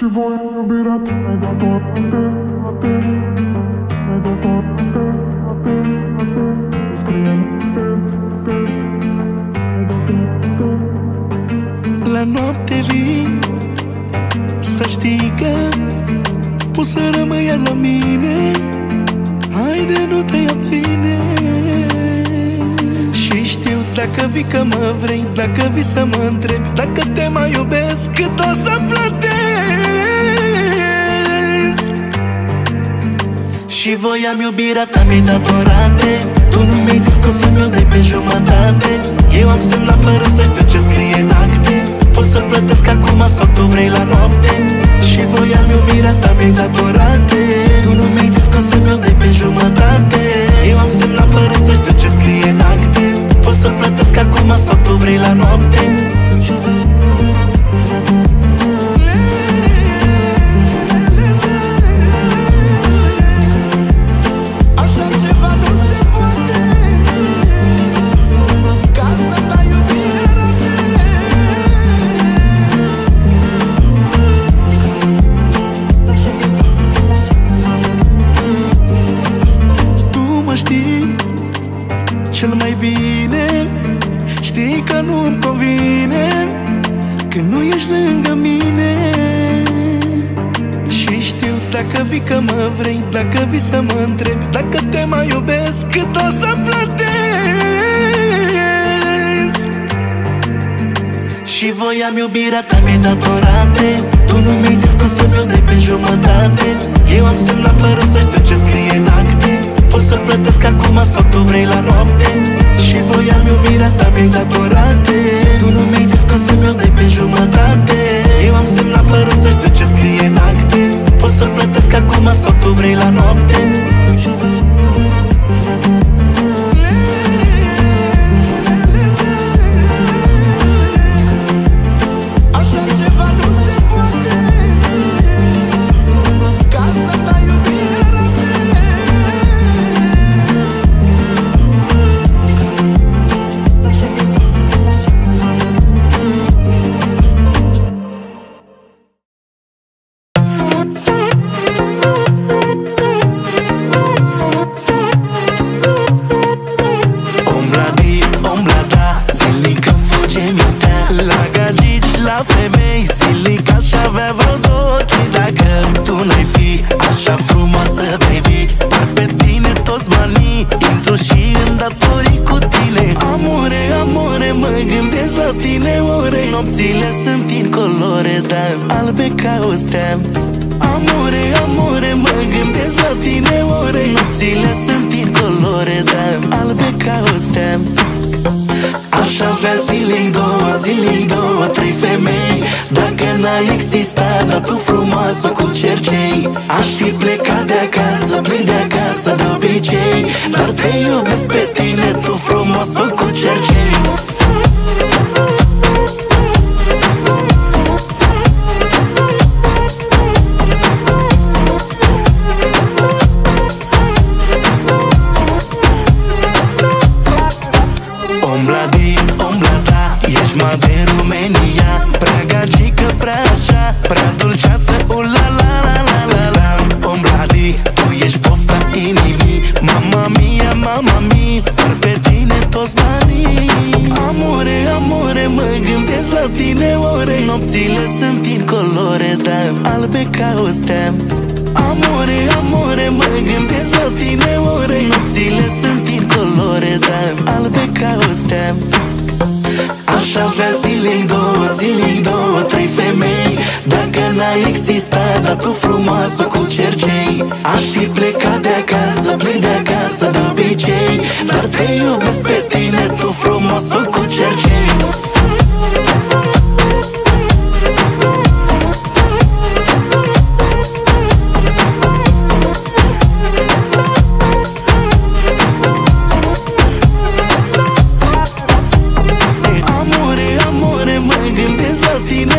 Și voi iubirea ta mi-ai dat toate, toate. Mi-ai dat toate, toate, toate. Tu scrie toate, mi-ai dat toate. La noapte vii, să știi că poți să rămâi iar la mine. Haide, nu te abține. Și știu dacă vii că mă vrei, dacă vii să mă întrebi dacă te mai iubesc, cât o să plătesc. Și voiam iubirea ta, mi-ai dat o rate. Tu nu mi-ai zis că o să mi-o dai pe jumătate. Eu am semnat fără să știu ce scrie în acte. Poți să plătesc acum sau tu vrei la noapte. Și voiam iubirea ta, mi-ai dat o rate. Tu nu mi-ai zis că o să mi-o dai pe jumătate. Eu am semnat fără să știu ce scrie în acte. Poți să plătesc acum sau tu vrei la noapte. Cel mai bine știi că nu-mi convine când nu ești lângă mine. Și știu dacă vii că mă vrei, dacă vii să mă întrebi dacă te mai iubesc, cât o să plătesc. Și voiam iubirea ta, mi-ai dat o rate. Tu nu mi-ai zis că o să mi-o dai pe jumătate. Eu am semnat fără să știu ce scrie în acte. Poți să plătesc acum sau tu vrei la noapte. Și voiam iubirea ta, mi-ai dat o rate. Tu nu mi-ai zis că o să mi-o dai pe jumătate. Eu am semnat fără să știu ce scrie în acte. Poți să plătesc acum sau tu vrei la noapte. Nopțile sunt incolore, dar albe ca o stea. Amore, amore, mă gândesc la tine ore. Nopțile sunt incolore, dar albe ca o stea. Aș avea zilei două, trei femei. Dacă n-ai existat, dar tu frumoasă cu cercei. Aș fi plecat de acasă, plin de acasă de obicei. Dar te iubesc pe tine, tu frumoasă cu cercei. De România, prea gagică, prea așa, prea dulceață, la. Ombladi, tu ești pofta inimii. Mama mia, spar pe tine toți banii. Amore, amore, mă gândesc la tine ore. Nopțile sunt incolore, dar albe ca o stea. Amore, amore, mă gândesc la tine ore. Nopțile sunt incolore, dar albe ca o stea. Aș avea zilei două, trei femei. Dacă n-ai existat, dar tu frumoasă cu cercei. Aș fi plecat de acasă, plin de acasă de obicei. Dar te iubesc pe tine, tu frumoasă cu cercei.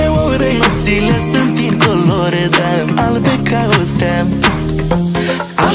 Nopțile sunt incolore, dar albe ca o stea. Aș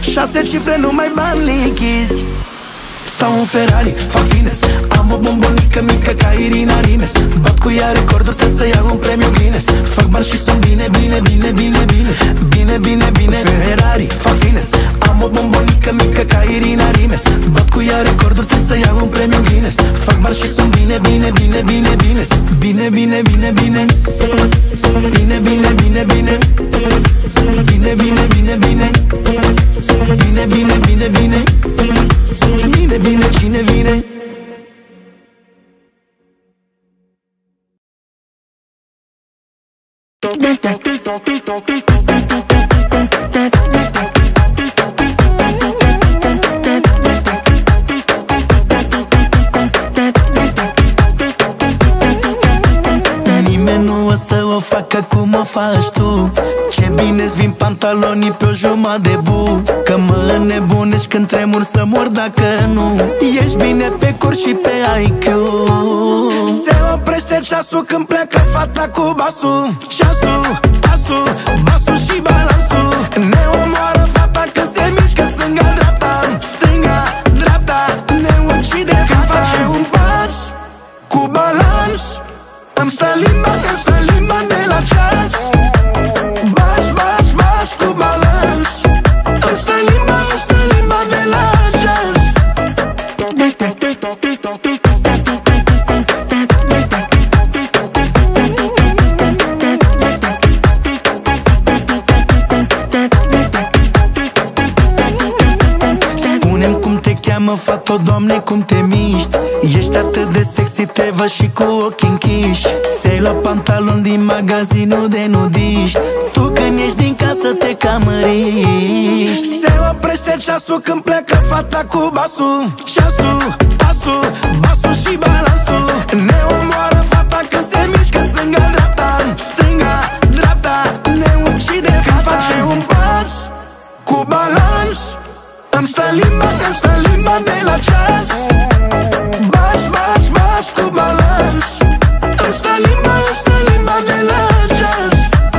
6 cifre, numai bani lichizi. Stau în Ferrari, fac fines, am o bombonică mică ca Irina Rimes. Bat cu ea recorduri, trebuie să iau un premiu Guinness. Fac bani și sunt bine, bine, bine, bine, bine. Bine, bine, bine, Ferrari, fac fines, am o bombonică mică ca Irina Rimes. Bat cu ea recorduri, trebuie să iau un premiu Guinness. Fac bani și sunt bine, bine, bine, bine, bine. Bine, bine, bine, bine. Bine, bine, bine, bine. Bine, bine, bine, bine. Bine, bine, bine, bine. Bine, bine, cine vine? Nimeni nu o să o facă cum o faci tu. Ce bine-ți vin pantalonii pe o jumătate de bu. Că mă înnebunești când tremur să mor dacă nu. Ești bine pe curs și pe IQ. Se oprește ceasul când pleacă fata cu basul. Ceasul, pasul, basul și balansul. Ne omoară fata când se mișcă stânga-dreapta. Stânga-dreapta, ne ucide când face un pas cu balans. Îmi stă limba, îmi stă limba de la ceas. Bas, bas, bas cu balans. Îmi stă limba de la ceas. Spune-mi cum te cheamă, fată, Doamne, cum te miști. Ești atât de sexy, te văd și cu ochii închiși. Ți-ai luat pantaloni din magazinul de nudiști. Tu când ești din casă te camăriști. Se oprește ceasul când pleacă fata cu basul. Ceasul, pasul, basul și balansul. Ne omoară fata când se mișcă stânga-dreapta. Stânga-dreapta, ne ucide când face un pas cu balans. Îmi stă limba de la ceas. Bas, bas, bas cu balans. Îmi stă limba de la ceas.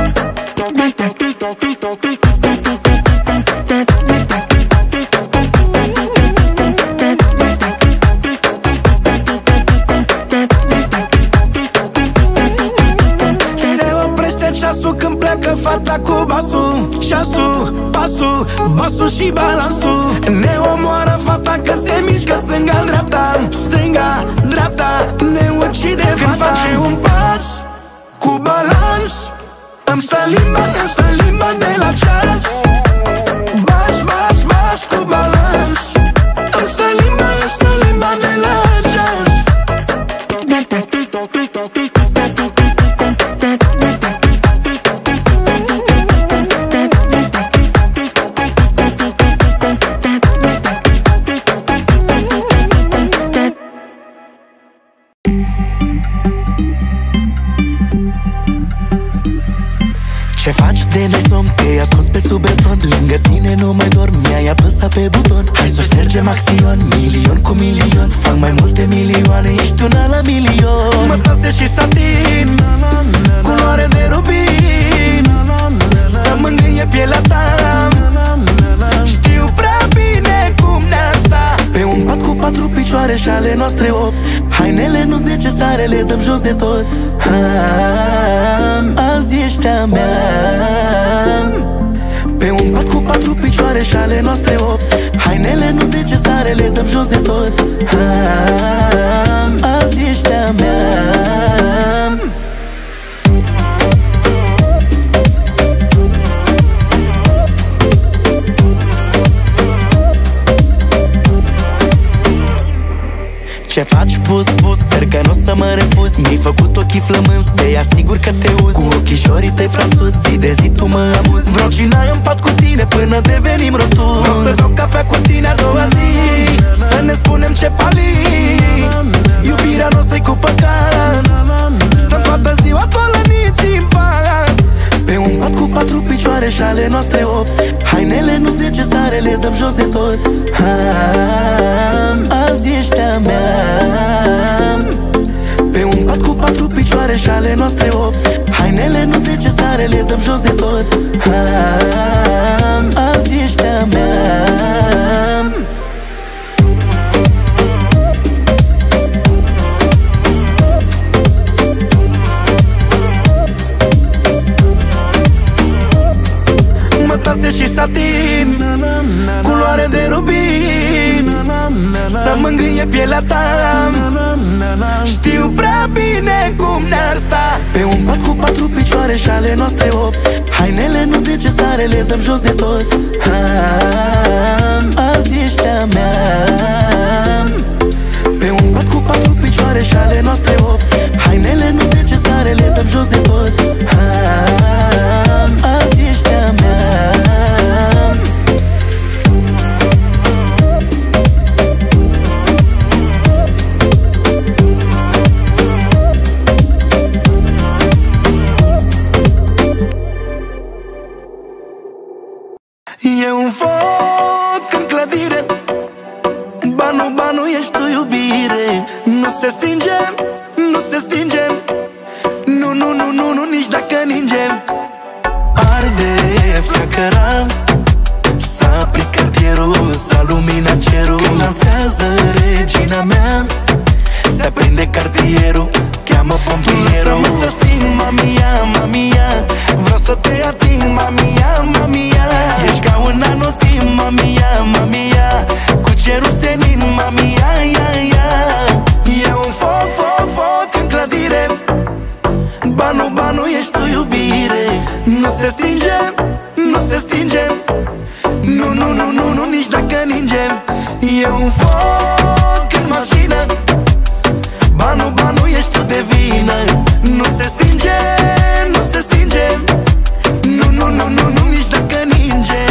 Se oprește ceasul când pleacă fata cu basul. Ceasul, pasul, basul și balansul. Ne omoară fata că se mișcă stânga-dreapta. Stânga-dreapta, ne ucide când face un pas cu balans. Îmi stă limba de la ceas. Bas, bas, bas cu balans. Îmi stă limba de la ceas. Ce faci de nesomn? Te-ai ascuns pe sub beton. Lângă tine nu mai dorm, mi-ai apăsat pe buton. Hai să ștergem axion, milion cu milion. Fac mai multe milioane, ești una la milion. Mătase și satin, culoare de rubin. Să mângâie pielea ta. Știu prea bine cum ne-a sta. Pe un pat cu 4 picioare și ale noastre 8. Hainele nu-s necesare, le dăm jos de tot. Azi ești a mea. Pe un pat cu 4 picioare și ale noastre 8. Hainele nu-s necesare, le dăm jos de tot. Azi ești a mea. Ce faci, bus, bus, sper că n-o să mă refuzi. Mi-ai făcut ochii flămânzi, te asigur că te uzi. Cu ochișorii tăi franțuzi, zi de zi tu mă amuzi. Vreau cina în pat cu tine până devenim rotunzi. Vreau să beau cafea cu tine a doua zi, să ne spunem ce pali. Iubirea noastră-i cu păcat. Stăm toată ziua tolăniți în pat. Pe un pat cu 4 picioare și ale noastre 8. Hainele nu-s necesare, le dăm jos de tot. Azi ești a mea. Pe un pat cu 4 picioare și ale noastre 8. Hainele nu-s necesare, le dăm jos de tot. Azi azi ești a mea. Mătase și satin, culoare de rubin, să mângâie pielea ta. Știu prea bine cum ne-ar sta pe un pat cu 4 picioare și ale noastre 8. Hainele nu-s necesare, le dăm jos de tot. Azi ești a mea. Pe un pat cu 4 picioare și ale noastre 8. Hainele nu-s necesare, le dăm jos de tot. Azi ești a mea. E un foc în clădire, banu, banu, ești tu iubire. Nu se stinge, nu se stinge, nu, nu, nu, nu, nu, nici dacă ningem. Arde flacăra, s-a prins cartierul, s-a luminat cerul. Când dansează regina mea, se aprinde cartierul, cheamă pompierul. Lasă-mă să sting, mamia, mamia, vreau să te ating, mamia, mamia. Ești ca un anotimp, mamia, mamia, cu cerul senin, mamia, ia, ia. E un foc, foc, foc în clădire, banu, banu, ești tu iubire. Nu se stinge, nu se stinge, nu, nu, nu, nu, nu, nici dacă ningem. E un foc în mașină, banu, banu, ești tu de vină. Nu se stinge, nu se stinge, nu, nu, nu, nu, nu, nici dacă ninge.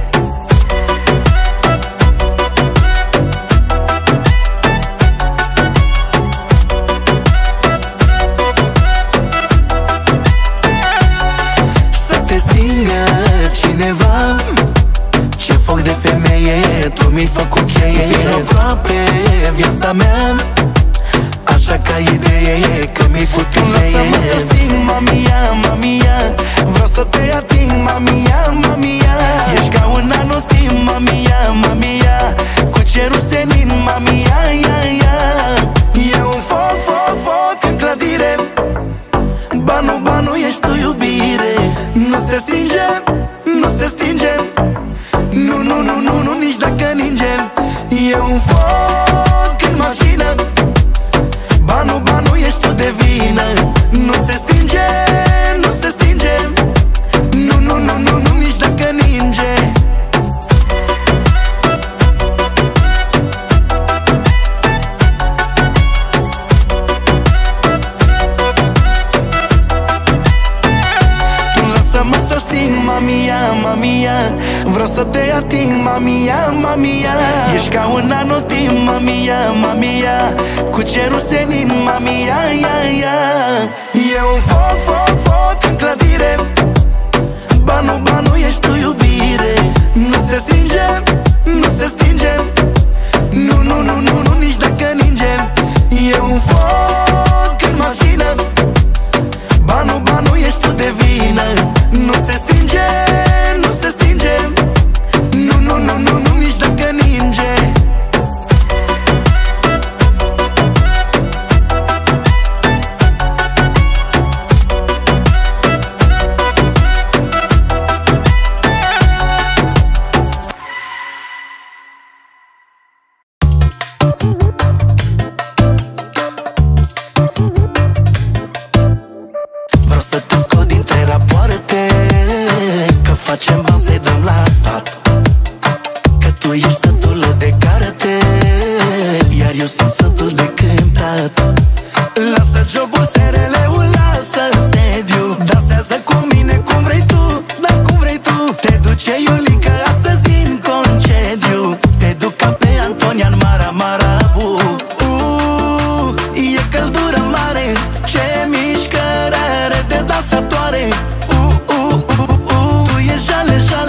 Să te stingă cineva, ce foc de femeie, tu mi-ai făcut cheie. Vino aproape viața mea, așa ca idee, că mi-ai pus când lasă-mă să sting, mamia, mamia, vreau să te ating, mamia, mamia. Ești ca un anotimp, mamia, mamia, cu cerul senin, mamia, ia, ia. E un foc, foc, foc în clădire, banu, banu, ești tu iubire. Nu se stinge, nu se stinge, nu, nu, nu, nu, nu, nici dacă ningem. E un foc în mașină, banu, banu, ești tu de vină. Nu se stinge, nu se stinge, nu, nu, nu, nu, nu, nici dacă ninge. Tu lasă-mă să sting, mamia, mamia, vreau să te ating, mamia, mamia. Ești ca un anotimp, mamia, mamia, cu cerul senin, mamia, ia, ia. E un foc, foc, foc în clădire, banu, banu, ești tu iubire. Nu se stinge, nu se stinge, nu, nu, nu, nu, nu, nici dacă ningem. E un foc în mașină, banu, banu, ești tu de vină. Nu se stinge, nu se stinge, nu, nu, nu, nu, nu, nici dacă ninge. Vreau să te scot dintre rapoarte, că facem bani să-i dăm la stat, că tu ești sătulă de carte, iar eu sunt sătul de cântat. Lasă jobul, SRL-ul, lasă sediu, dansează cu mine cum vrei tu, da cum vrei tu. Te duce Iulica astăzi în concediu, te duc ca pe Antonian Marabu. E căldură mare, ce mișcare are de dansatoare. Tu ești jale, jale.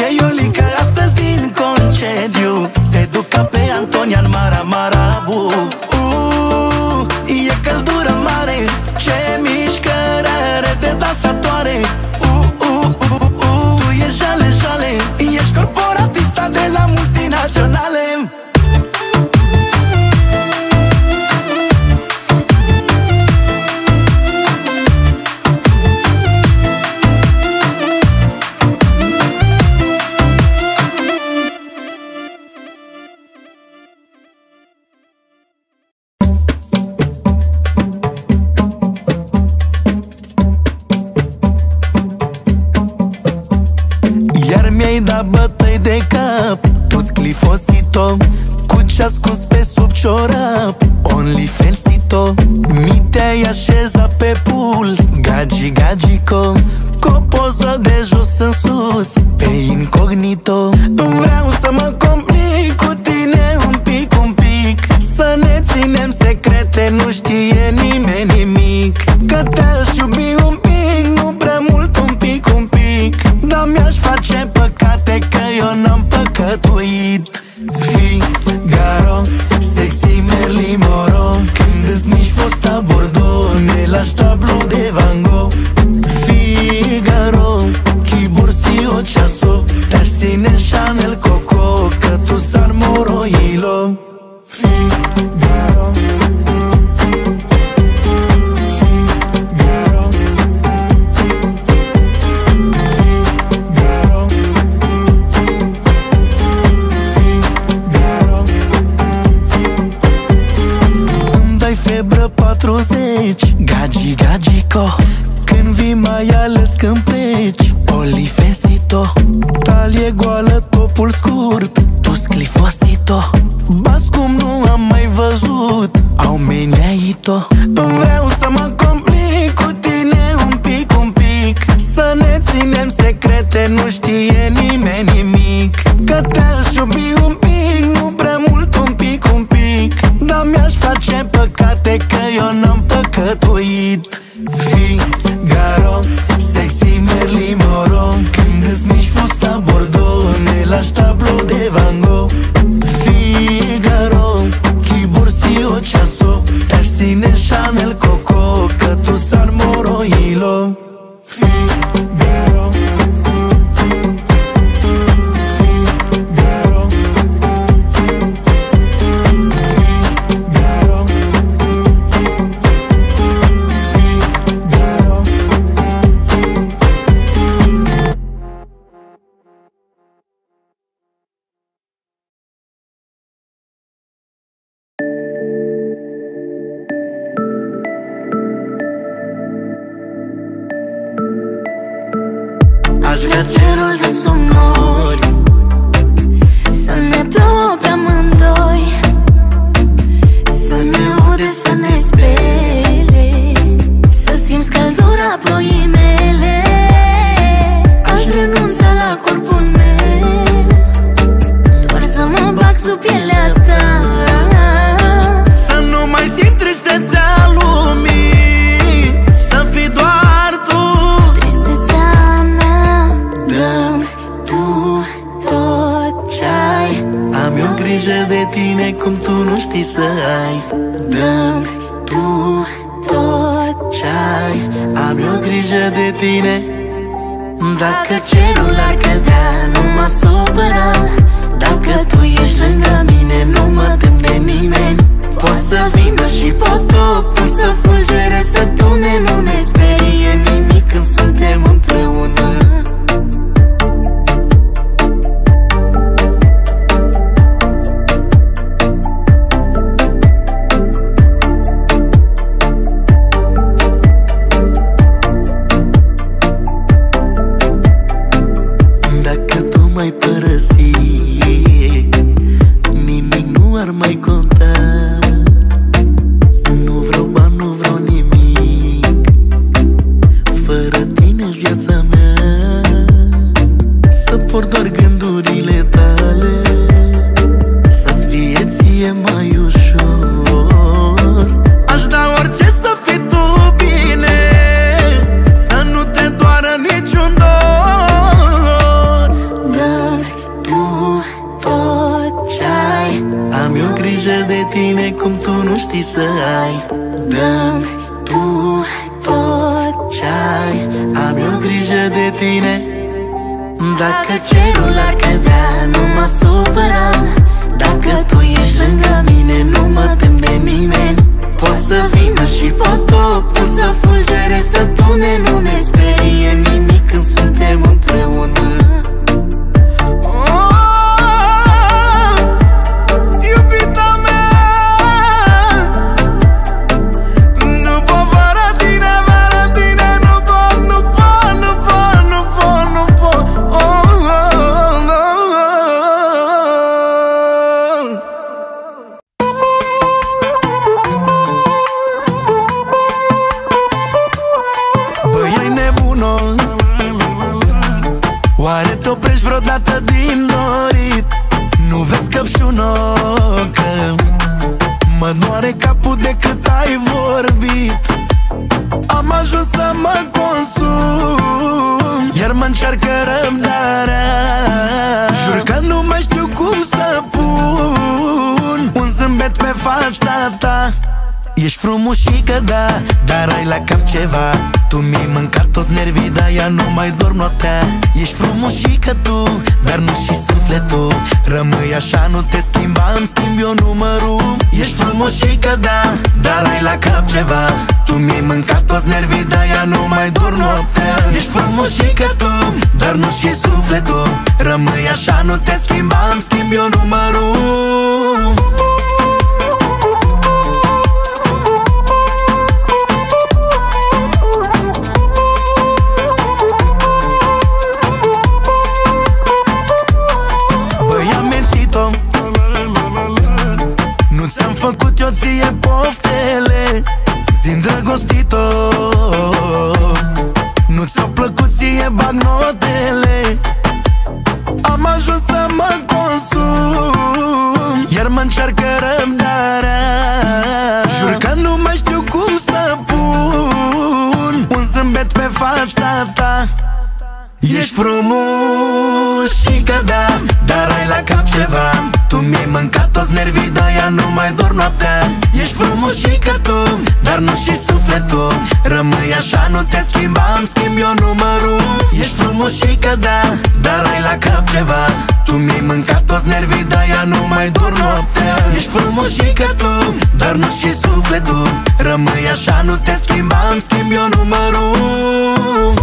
Ce Iulica, astăzi în concediu te duc ca pe Antonian Marabu. E căldură mare, ce mișcărare de dansatoare. Tu ești jale, jale, ești corporatista de la multinaționale. Mi-ai dat bătăi de cap, tu sclifosito, cu ce ascuns pe sub ciorap, only felsito. Mi te-ai așezat pe puls, gagi, gagico, cu o poză de jos în sus, pe incognito. Vreau să mă complic cu tine un pic, să ne ținem secrete, nu știe nimeni nimic. Că te-aș iubi un pic, nu prea mult, un pic, dar mi-aș face păcate că eu n-am păcătuit. Figaro, sexy Marilyn Monroe, când îți mici fosta Bordeaux, ne lași tablou de Van Gogh. Figaro, chibursi o ceaso, te-aș ține Chanel Coco, că tu San Moroilo. Figaro, febră 40, gagi, gagico, când vii mai ales când pleci, olifesito. Talie goală, topul scurt, tu sclifosito. Bas cum nu am mai văzut, au meniaito. Vreau să mă complic cu tine un pic, să ne ținem secrete, nu știe nimeni nimic. Că te-aș iubi un pic, nu prea mult, un pic, dar mi-aș face păcate că eu n-am păcătuit. Figaro, sexy Marilyn Monroe, când îți mici fusta Bordeaux, ne lași tablou de Van Gogh. Figaro, chibursi o ceaso, te-aș ține Chanel Coco, că tu San Moroilo. Figaro, aș vrea cerul de sub nori, să ne plouă pe amândoi, să ne ude, să ne spele, să simți căldura ploii mele. Aș renunța la corpul meu, doar să mă bag sub pielea ta, să nu mai simt tristețea lumii, să fii doar tu. Am eu grijă de tine cum tu nu știi să ai. Dă-mi tu tot ce-ai. Am eu grijă de tine. Dacă cerul ar cădea, nu mă supăra. Dacă tu ești lângă mine, nu mă tem de nimeni. Poți să vină și potopul să fulgere, să tune, nu ne sperie nimic când suntem împreună. tine cum tu nu știi să ai. Dă-mi tu tot ce-ai, am eu grijă de tine. Dacă cerul ar cădea, nu mă supăra. Dacă tu ești lângă mine, nu mă tem de nimeni. Poți să vină și potopul să fulgere, să tune, nu ne sperie nimic când suntem împreună. Oare te-oprești vreodată din dorit? Nu vezi căpșună că mă doare capul de cât ai vorbit. Am ajuns să mă consum, iar mă încearcă răbdarea. Jur că nu mai știu cum să pun un zâmbet pe fața ta. Ești frumușică, da, dar ai la cap ceva. Tu mi-ai mâncat toți nervii, de-aia nu mai dorm noaptea. Ești frumușică tu, dar nu și sufletul. Rămâi așa, nu te schimba, îmi schimb eu numărul. Ești frumușică, da, dar ai la cap ceva. Tu mi-ai mâncat toți nervii, de-aia nu mai dorm noaptea. Ești frumușică tu, dar nu și sufletul. Rămâi așa, nu te schimba, îmi schimb eu numărul. Nu ți-am făcut eu ție poftele, zi îndrăgostit-o. Nu ți-au plăcut ție bagnotele. Am ajuns să mă consum, iar mă încearcă răbdarea. Jur că nu mai știu cum să pun un zâmbet pe fața ta. Ești frumușică, da, dar ai la cap ceva. Tu mi-ai mâncat toți nervii, de-aia nu mai dorm noaptea. Ești frumușică tu, dar nu și sufletul. Rămâi așa, nu te schimba, îmi schimb eu numărul. Ești frumușică, da, dar ai la cap ceva. Tu mi-ai mâncat toți nervii, de-aia nu mai dorm noaptea. Ești frumușică tu, dar nu și sufletul. Rămâi așa, nu te schimba, îmi schimb eu numărul.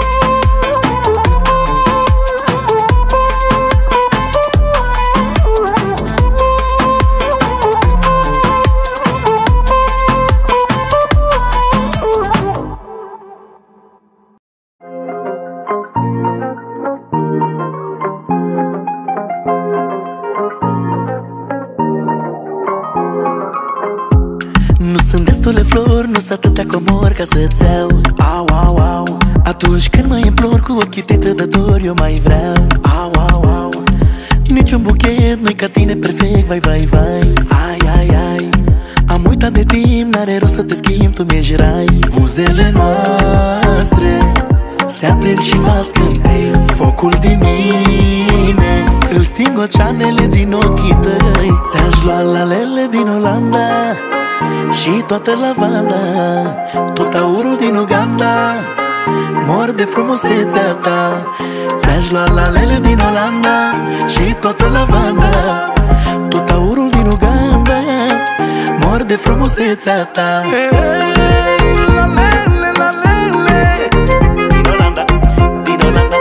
Flori, nu-s atâtea comori ca să-ți iau. Au, au, au. Atunci când mă implor cu ochii tăi trădători, eu mai vreau. Au, au, au. Niciun buchet nu-i ca tine perfect, vai, vai, vai. Ai, ai, ai. Am uitat de timp, n-are rost să te schimb, tu mi-ești rai. Buzele noastre se aprind și va scânteie. Focul din mine îl sting oceanele din ochii tăi. Ți-aș lua lalele din Olanda și toată lavanda, tot aurul din Uganda. Mor de frumusețea ta. Ți-aș lua lalele din Olanda și toată lavanda, tot aurul din Uganda. Mor de frumusețea ta. Lalele, lalele din Olanda, din Olanda.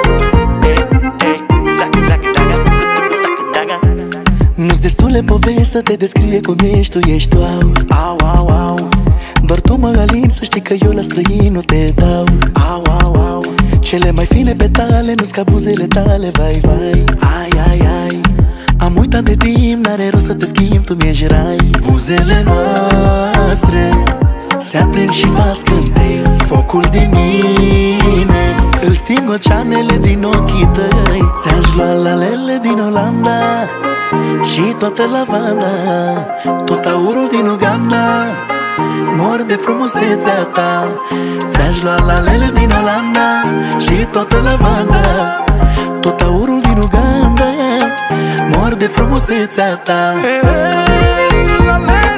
Nu-s destule povesti să te descrie cum ești, tu ești wow. Au, au, au. Doar tu mă alin, să știi că eu la străin nu te dau. Au, au, au. Cele mai fine petale nu-s ca buzele tale, vai, vai. Ai, ai, ai. Am uitat de timp, n-are rost să te schimb, tu mi-ești rai. Buzele noastre se aprind și va scânteie. Focul din mine îl sting oceanele din ochii tăi. Ți-aș lua lalele din Olanda și toată lavanda, tot aurul din Uganda. Mor de frumusețea ta. Ți-aș lua lalele din Olanda și toată lavanda, tot aurul din Uganda. Mor de frumusețea ta. Hey, lalele.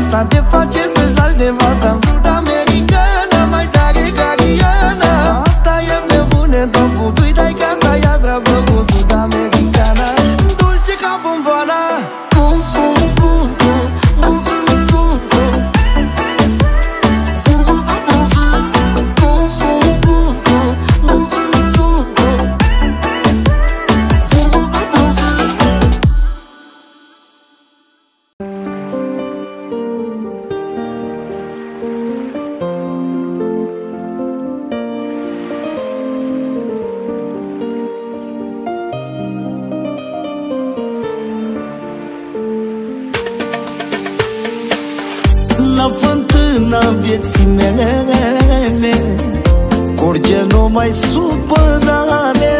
asta te face să-ți lași nevasta. Sud-americană, mai tare ca Rihanna. Asta e pe bune, topul tu-i dai casa, ea vrea cu sud-americana. Dulce ca bomboana. La fântâna vieții mele curge numai supărare.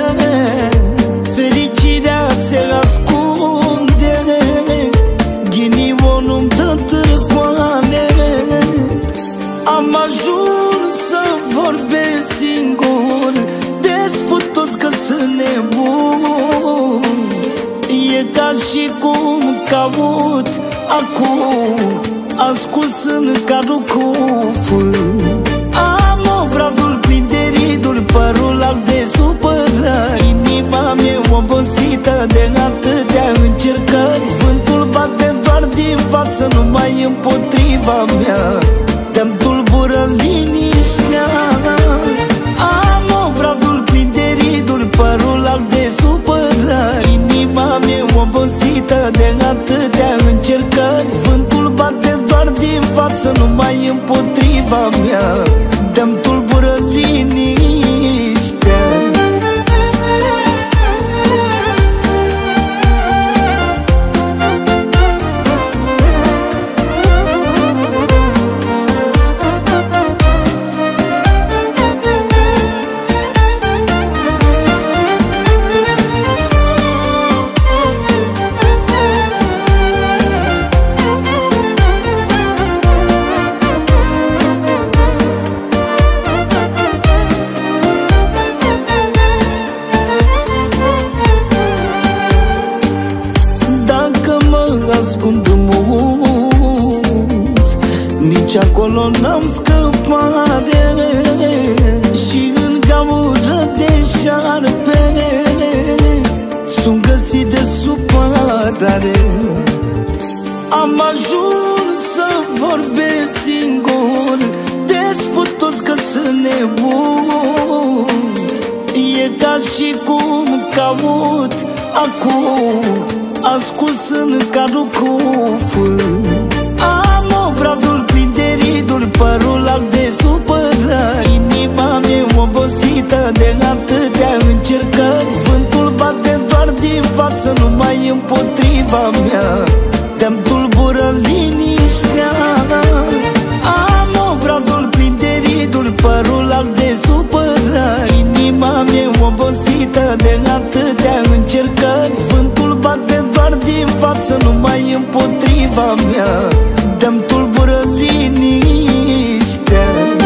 Fericirea se ascunde, ghinionul-mi dă târcoane. Am ajuns să vorbesc singur, desputos că sunt nebun. E ca și cum caut acum ascuns în cadrul cu fân. Am obrazul plin de riduri, părul alb de supărări. Inima mea obosită de atâtea încercări. Vântul bate doar din față, numai împotriva mea. Te-mi tulbură liniștea. Am obrazul plin de riduri, părul alb de supărări. Inima mea obosită de atâtea încercări. Vântul bate doar din față, numai împotriva mea. Te-mi tulbură liniștea. Ascund în munți, nici acolo n-am scăpare. Și în gaură de șarpe sunt găsit de supărare. Am ajuns să vorbesc singur, desputos că sunt nebun. E ca și cum caut acum ascuns în cadrul cu fân. Am obrazul plin de riduri, părul alb de supărări. Inima mea obosită de atâtea încercări. Vântul bate doar din față, numai împotriva mea. Te-mi tulbură liniștea. Am obrazul plin de riduri, părul alb de supărări. Inima mea obosită de atâtea încercări. Vântul bate doar din față, numai împotriva mea. Te-mi tulbură liniștea.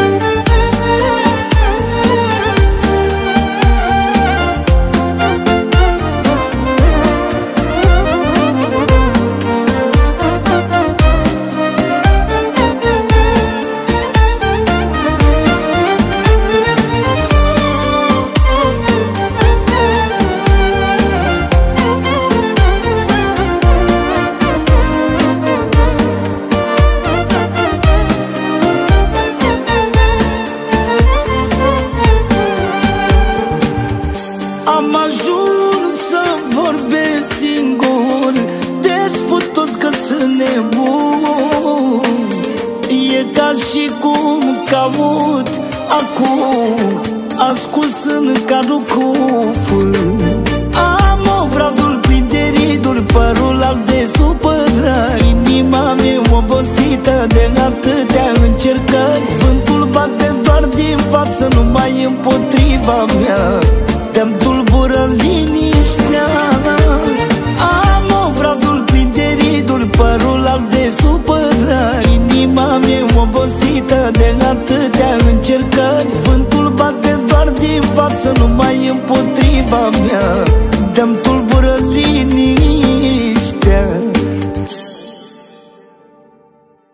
Am ajuns să vorbesc singur, desputos că sunt nebun. E ca și cum caut acum ascuns în cadrul cu fân. Am obrazul plin de riduri, părul alb de supărări. Inima mea obosită de atâtea încercări. Vântul bate doar din față, numai împotriva mea. Te-mi tulbură liniștea. Am obrazul plin de riduri, părul alb de supărări. Inima mea obosită de atâtea încercări. Vântul bate doar din față, numai împotriva mea. Te-mi tulbură liniștea.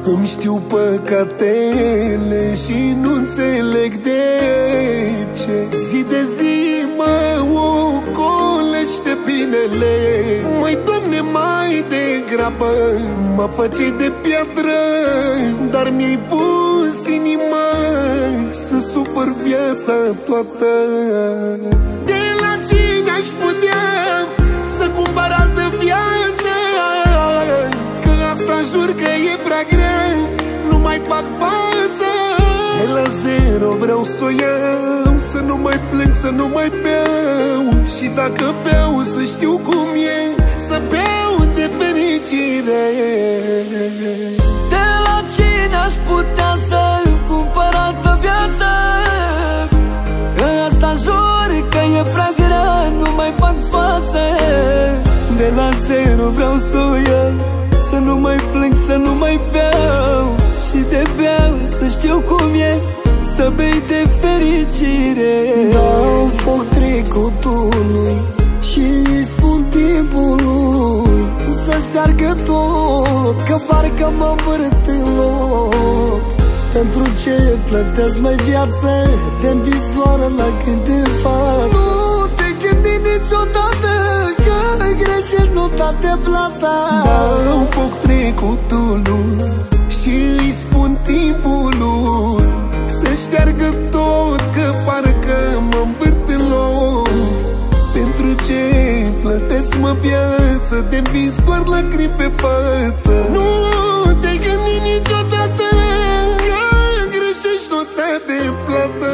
Îmi știu păcatele și nu înțeleg de ce zi de zi mă ocolește binele. Măi, Doamne, mai degrabă mă faci de piatră, dar mi-ai pus inima să supăr viața toată. De la cine aș putea să cumpăr altă viață? Că asta jur că e prea grea, nu mai fac față. De la zero vreau să o iau, să nu mai plâng, să nu mai beau. Și dacă beau să știu cum e, să beau de fericire. De la cine aș putea să cumpăr altă viață? Că asta jur că e prea grea, nu mai fac față. De la zero vreau să o iau, să nu mai plâng, să nu mai beau. Și de beau să știu cum e, să bei de fericire. Dau foc trecutului și îi spun timpului să șteargă tot, că parcă mă învârt în loc. Pentru ce plătesc mai viață, te-mi vis doar lacrimi de față. Nu te gândi niciodată că greșești, nu de plata. Dau foc trecutului și îi spun timpului să șteargă tot, că parcă mă învârt în loc. Pentru ce plătesc mă viață, te-mi vis doar lacrimi pe față. Nu te gândi niciodată că greșești, nu de plată.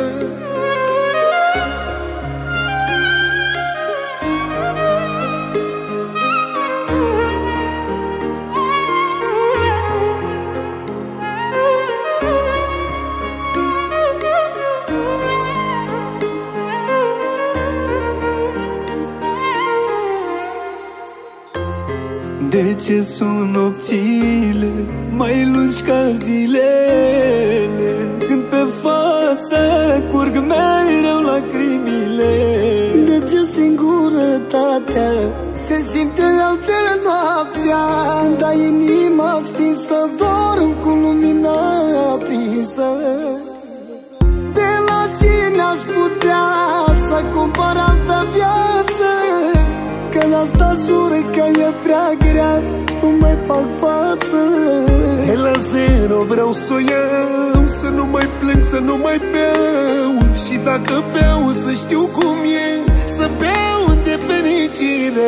De ce sunt nopțile mai lungi ca zilele, când pe față curg mereu lacrimile? De ce singurătatea se simte altfel noaptea, când ai inima stinsă, dorm cu lumina aprinsă? De la cine aș putea să cumpăr altă viață? Că asta jură că e prea grea, nu mai fac față. De la zero vreau să o iau, să nu mai plâng, să nu mai beau. Și dacă beau să știu cum e, să beau de fericire.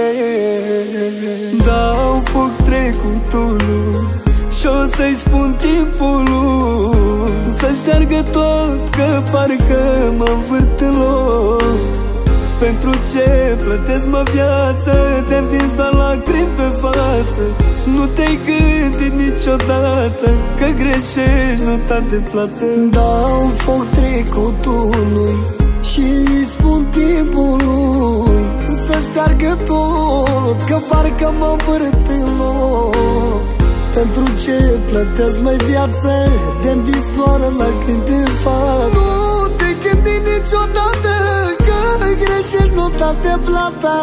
Dau foc trecutului și-o să-i spun timpului să șteargă tot, că parcă mă învârt în loc. Pentru ce plătesc mă viață, te-mi vins doar lacrimi pe față. Nu te-ai gândit niciodată că greșești, nu de plată. Dau foc trecutului și îi spun timpului să șteargă tot, că parcă mă învârt în loc. Pentru ce plătesc mai viață, te-mi vis doar lacrimi pe față. Nu te gândi niciodată că greșești, nu de plata.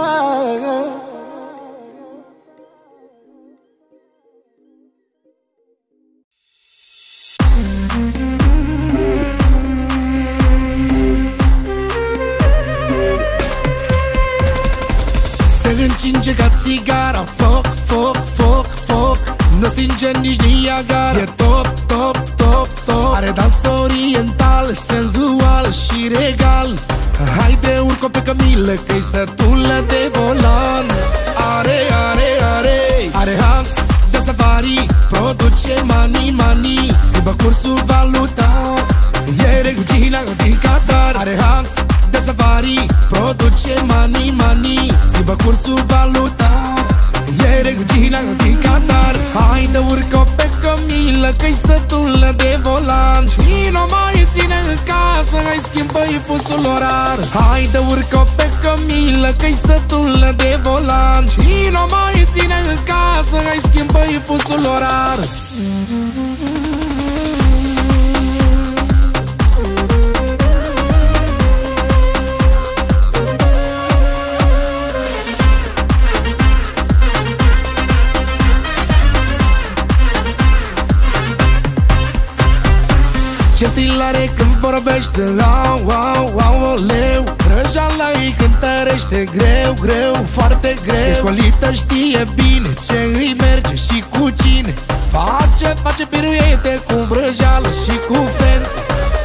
Se încinge ca țigara, foc, foc, foc, foc. Nu stinge nici Niagara, e top, top, top, top. Are dans oriental, senzual și regal. Haide, urcă pe cămilă, că-i sătulă de volan. Are has de safari, produce mani, mani. Schimbă cursul valutar, e regina din Qatar. Are has de safari, produce mani, mani. Schimbă cursul valutar, e regina din Qatar. Haide, urcă pe cămilă, că-i sătulă de volan. Și nu mai ține în casă, hai schimbă-i fusul orar. Haide, urcă pe cămilă, că-i sătulă de volan. Și nu mai ține în casă, hai schimbă-i fusul orar. stil are când vorbește. Au, au, au, oleu. Vrăjeala-i cântărește greu, greu, foarte greu. E școlită, știe bine ce îi merge și cu cine. Face piruete cu vrăjeală și cu fente.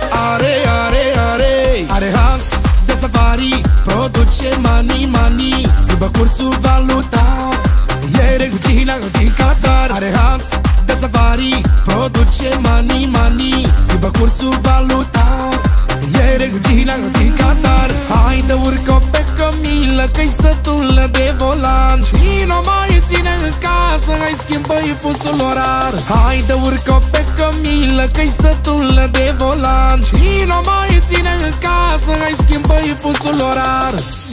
Are has de safari, produce mani, schimbă cursul valutar. E regina din Qatar. Are has de safari, produce mani, schimbă cursul valutar. E regina din Qatar. Hai de urcă pe cămilă, că-i sătulă de volan și nu mai ține în casă, hai schimbă-i fusul orar. Hai de urcă pe cămilă, că-i sătulă de volan și nu mai ține în casă, hai schimbă-i fusul orar.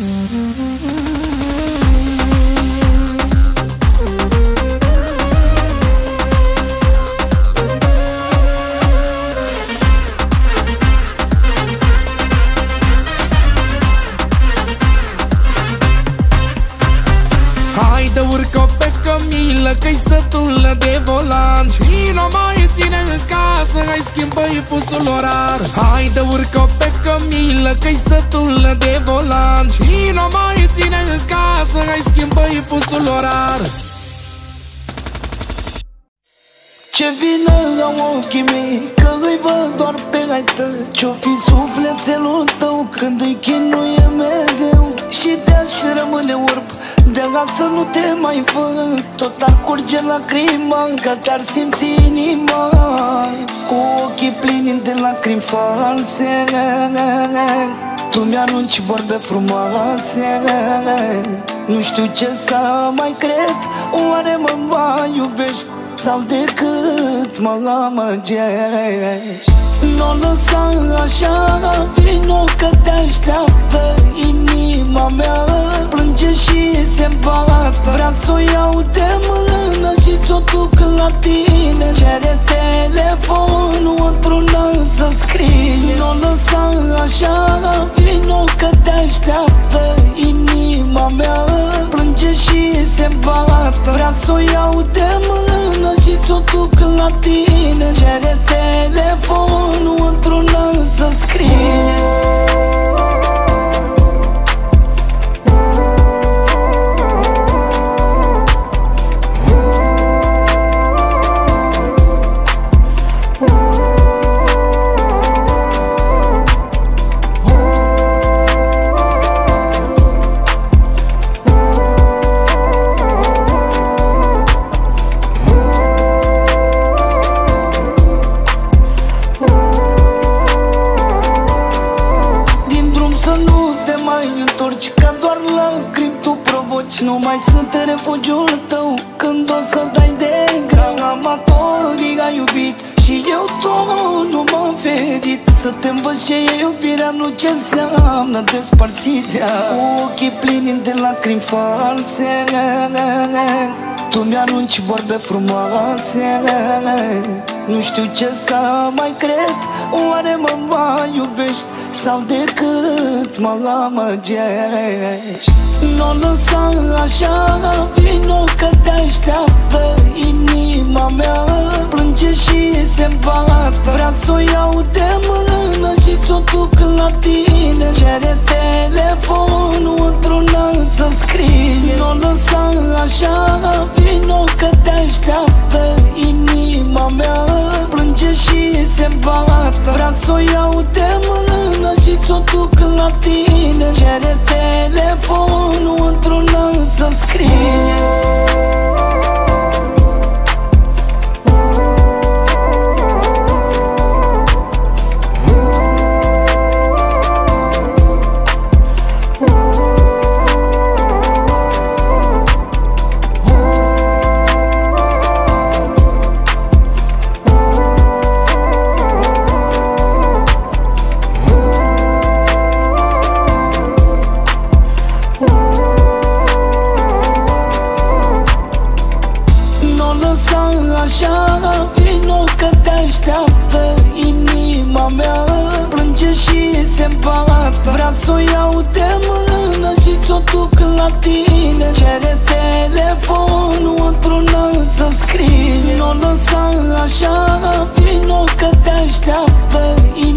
Hai de urcă pe cămilă, că-i sătulă de volan și nu mai ține în casă, hai schimbă-i fusul orar. Hai de urcă pe cămilă, că-i sătulă de volan și nu mai ține în casă, hai schimbă-i fusul orar. Ce vină au ochii mei, că îi văd doar pe ai tăi. Ce-o fi sufletelul tău când îi chinuie mereu. Și de-aș rămâne orb, de să nu te mai văd, tot ar curge lacrima, că te-ar simți inima. Cu ochii plini de lacrimi false, tu mi-arunci vorbe frumoase. Nu știu ce să mai cred, oare mă mai iubești sau decât mă amăgești? Nu lăsa așa, vino că te așteaptă inima mea. Plânge și se îmbată, vrea s-o iau de mână și s-o duc la tine. Cere telefonul într-una să scrie. Nu lăsa așa, vino că te așteaptă inima mea. Plânge și se îmbată, vrea s-o iau de mână și s-o duc la tine. Cere telefonul într-una să scrie. Nu mai sunt în refugiul tău când o să dai de greu. Amatorii ai iubit și eu tot nu m-am ferit. Să te învăț ce e iubirea, nu ce înseamnă despărțirea. Cu ochii plini de lacrimi false, tu mi-arunci vorbe frumoase. Nu știu ce să mai cred, oare mă mai iubești sau decât mă amăgești? Nu lăsa așa, vino că te așteaptă inima mea. Plânge și se îmbată, vrea s-o iau de mână și s-o duc la tine. Cere telefonul într-una să scrie. Nu lăsa așa, vino că te așteaptă inima mea. Plânge și se îmbată, vrea s-o iau de mână și s-o duc la tine. Cere telefonul într-una să scrie. S-o iau de mână și s-o duc la tine. Cere telefonul într-una să scrie. Nu lăsa așa, vino că te așteaptă.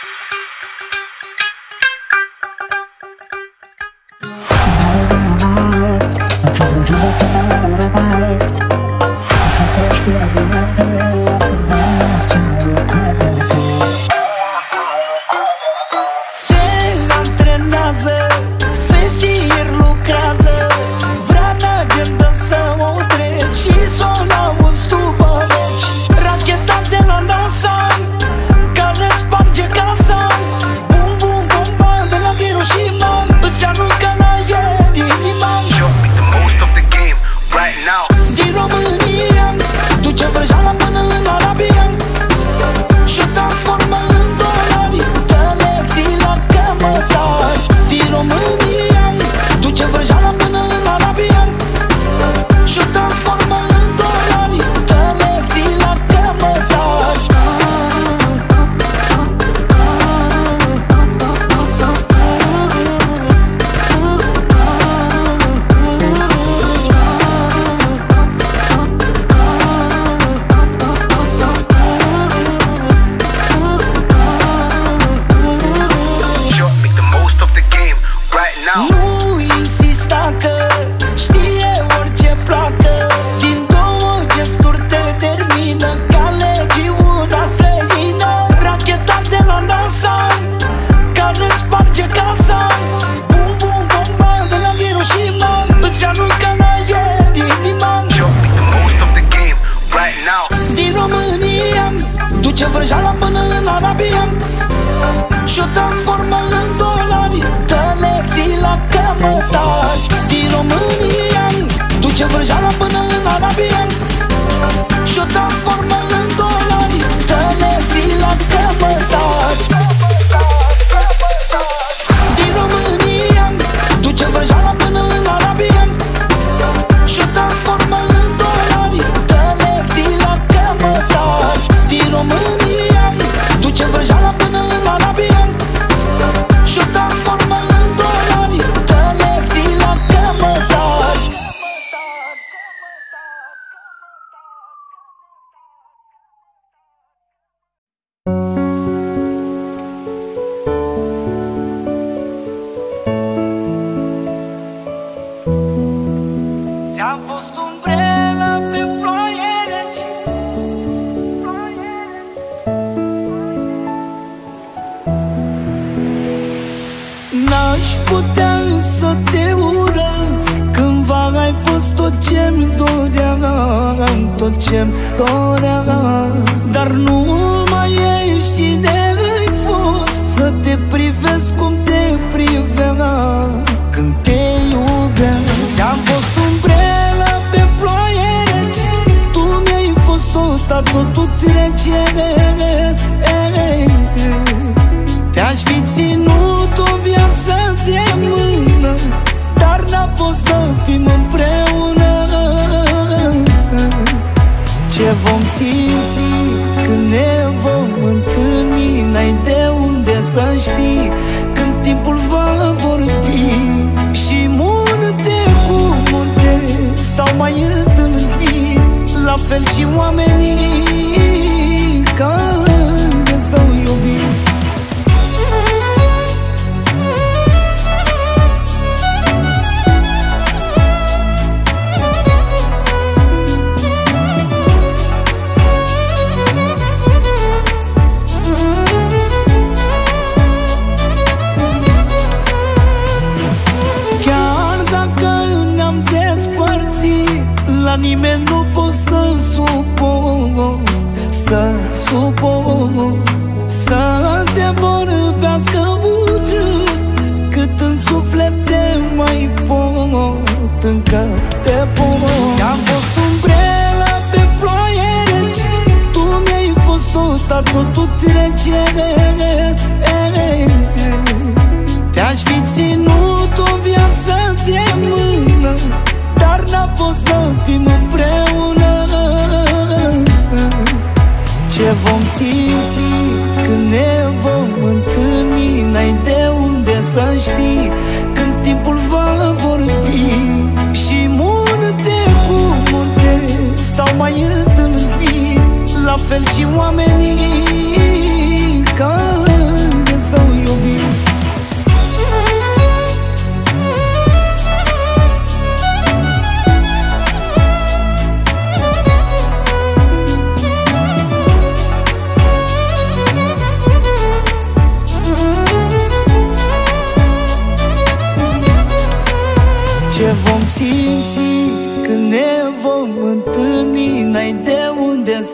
fel și oamenii ca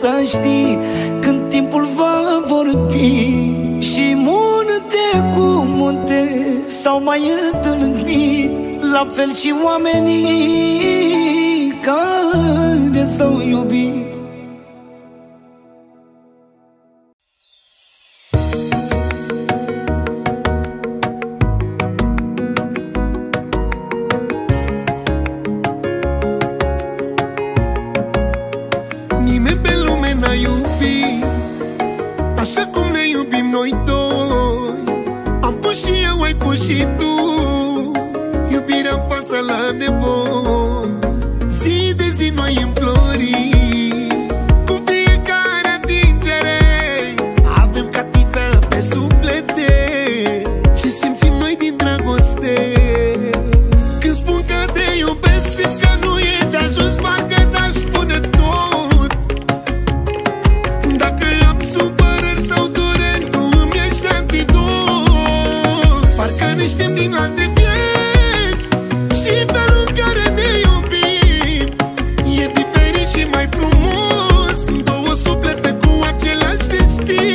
să știi când timpul va vorbi. Și munte cu munte s-au mai întâlnit, la fel și oamenii care s-au iubit. Nimeni pe lume n-a iubit așa cum ne iubim noi doi. Am pus și eu, ai pus și tu iubirea în fața la nevoi. Zi de zi noi înflorim, cu fiecare atingere avem catifea pe suflete. Ce simțim noi din dragoste când spun că te iubesc, simt că nu e de ajuns, parcă n-aș spune tot. Dacă am supărări sau dureri, tu îmi ești antidot. Parcă ne știm din alte vieți și felul în care ne iubim e diferit și mai frumos, două suflete cu același destin.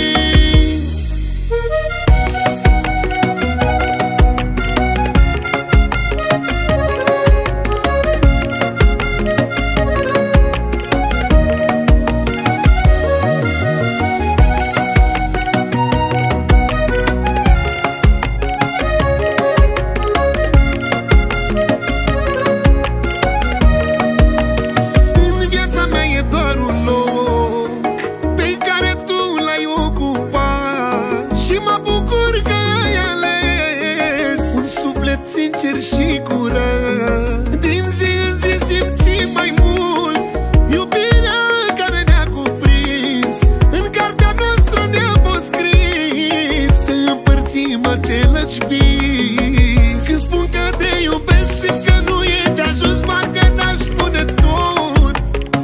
În viața mea e doar un loc pe care tu l-ai ocupat și mă bucur că ai ales un suflet sincer și curat. Din zi în zi simțim mai mult iubirea care ne-a cuprins. În cartea noastră ne-a fost scris să împărțim același vis. Când spun că te iubesc, simt că nu e de ajuns, parcă n-aș spune tot.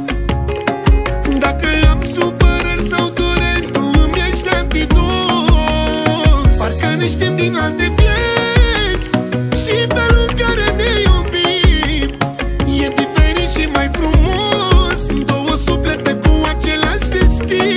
Dacă am supărări sau dureri, tu îmi ești antidot. Parcă ne știm din alte vieți și felul în care ne iubim e diferit și mai frumos, două suflete cu același destin.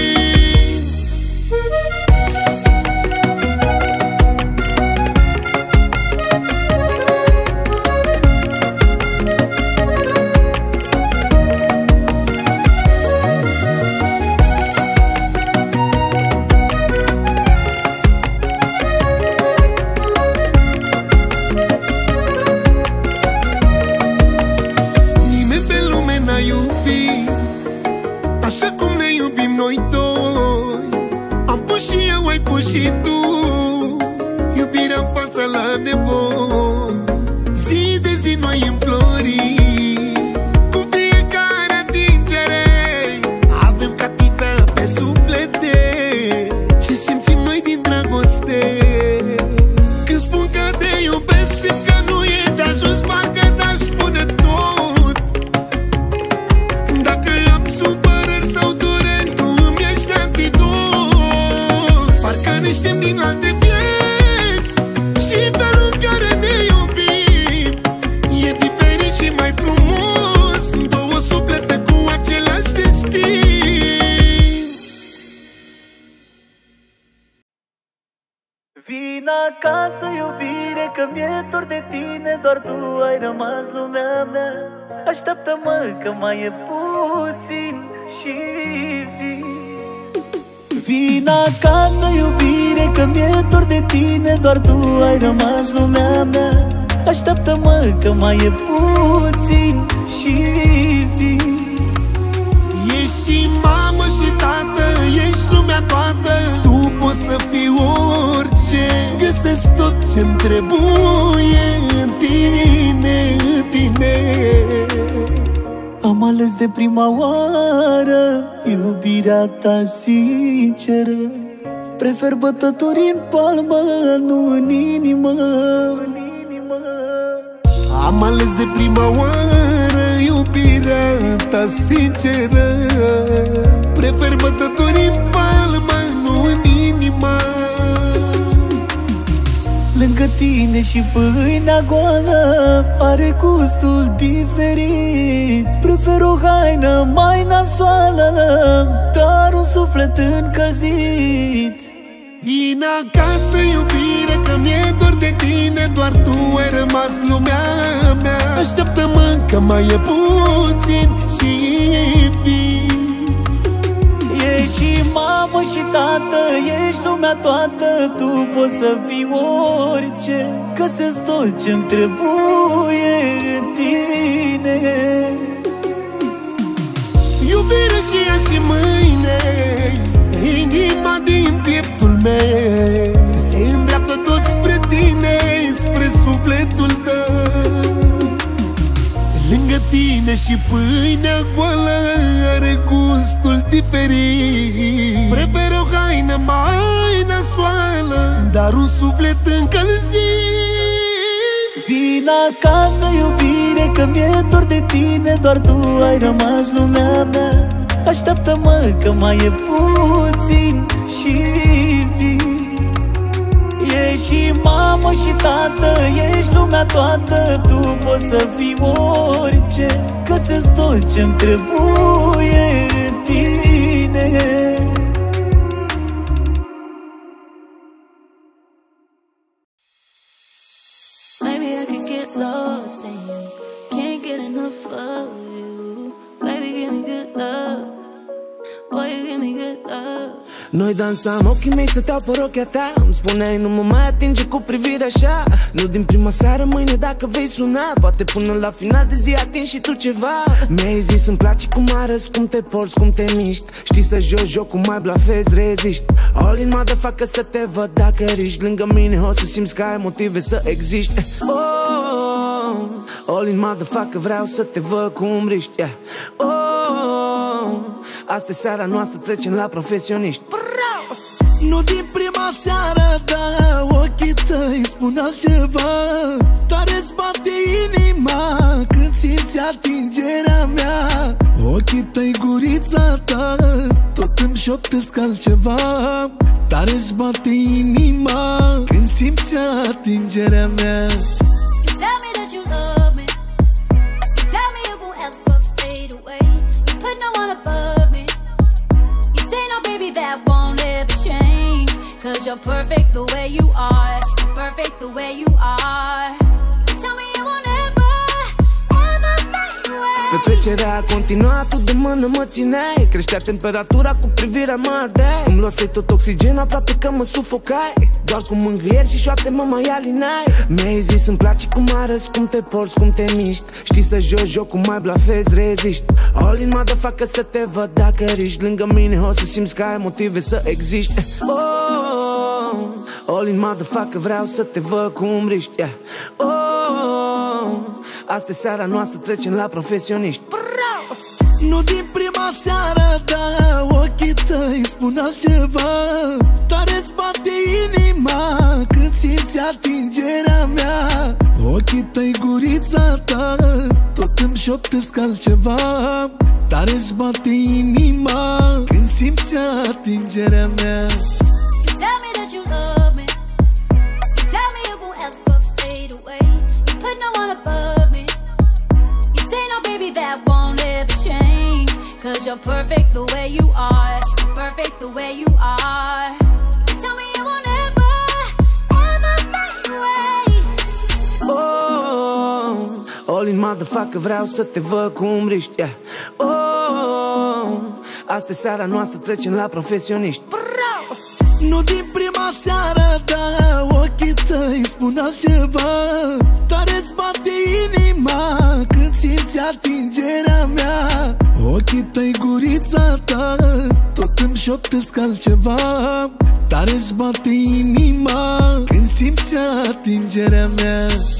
Nimeni pe lume n-a iubit așa cum ne iubim noi doi. Am pus și eu, ai pus și tu iubirea în fața la nevoi. Zi de zi noi înflorim, cu fiecare atingere avem catifea pe suflete. Ce simțim noi din dragoste când spun că te iubesc, simt că nu e de ajuns, parcă n-aș spune tot. Dacă am supărări sau dureri, tu îmi ești antidot. Parcă ne știm din alte vieți și felul în care ne iubim e diferit și mai frumos, două suflete cu același destin. Vin acasă, iubire, că mi-e dor de tine, doar tu ai rămas lumea mea. Așteaptă-mă că mai e puțin și vin. Vin acasă, iubire, că mi-e dor de tine, doar tu ai rămas lumea mea. Așteaptă-mă că mai e puțin și vin. Ești și mamă și tată, ești lumea toată, tu poți să fii orice. Găsesc tot ce-mi trebuie în tine, în tine. Am ales de prima oară iubirea ta sinceră. Prefer bătături în palmă, nu în inimă. Am ales de prima oară iubirea ta sinceră. Prefer bătături în palmă, nu în inima. Lângă tine și pâinea goală are gustul diferit. Prefer o haină mai nasoală, dar un suflet încălzit. Vin acasă, iubire, că mi-e dor de tine, doar tu ai rămas lumea mea. Așteaptă-mă că mai e puțin și vii. Ești și mamă și tată, ești lumea toată, tu poți să fii orice. Găsesc tot ce-mi trebuie în tine. Iubire și ea și mâine, inima din pieptul meu se îndreaptă tot spre tine, spre sufletul tău. Lângă tine și pâinea goală are gustul diferit. Prefer o haină mai nasoală, dar un suflet încălzit. Vin acasă, iubire, că mi-e dor de tine, doar tu ai rămas lumea mea. Așteaptă-mă că mai e puțin și vii. Ești și mamă și tată, ești lumea toată, tu poți să fii orice. Găsesc tot ce-mi trebuie în tine. Maybe I could get lost in you, can't get enough of you. Baby, give me good love, boy, you give me good love. Noi dansam, ochii mei stăteau pe rochea ta. Îmi spuneai nu mă mai atinge cu privirea așa. Nu din prima seară, mâine dacă vei suna, poate până la final de zi atingi și tu ceva. Mi-ai zis îmi place cum arăți, cum te porți, cum te miști. Știi să joci jocul, mai blafezi, reziști. All in motherfucker să te văd dacă riști. Lângă mine o să simți că ai motive să existi. All in motherfucker vreau să te văd cum riști, yeah. Asta e seara noastră, trecem la profesioniști. Nu din prima seară, da, ochii tăi spun altceva. Tare-ți bate inima când simți atingerea mea. Ochii tăi, gurița ta, tot îmi șoptesc altceva. Tare-ți bate inima când simți atingerea mea. You tell me that you love me, you tell me it won't ever fade away. You put no one above me, you say no baby that won't ever change. Cause you're perfect the way you are, you're perfect the way you are. You tell me it won't ever, ever fade away. Petrecerea a continuat, tu de mână mă țineai. Creștea temperatura, cu privirea mă ardeai. Îmi luasei tot oxigen, aproape că mă sufocai. Doar cu mângâieri și șoapte mă mai alinai. Mi-ai zis îmi place cum arăți, cum te porți, cum te miști. Știi să joci jocul, mai blafezi, reziști. All in motherfucker să te văd dacă riști. Lângă mine o să simți că ai motive să existi. All in motherfucker vreau să te văd cum riști, yeah. Asta e seara noastră, trecem la profesioniști. Nu din prima seară, da, ochii tăi spun altceva. Tare-ți bate inima când simți atingerea mea. Ochii tăi, gurița ta, tot îmi șoptesc altceva. Tare-ți bate inima când simți atingerea mea. You tell me that you love me, you tell me it won't ever fade away. You put no one above me, you say no baby that won't ever change. Cause you're perfect the way you are, you're perfect the way you are. You tell me it won't ever, ever fade away. All in motherfucker vreau să te văd cum riști, yeah. Asta e seara noastră, trecem la profesioniști. Nu din prima seară, da, ochii tăi spun altceva. Tare-ți bate inima când simți atingerea mea. Ochii tăi, gurița ta, tot îmi șoptesc altceva. Tare-ți bate inima când simți atingerea mea.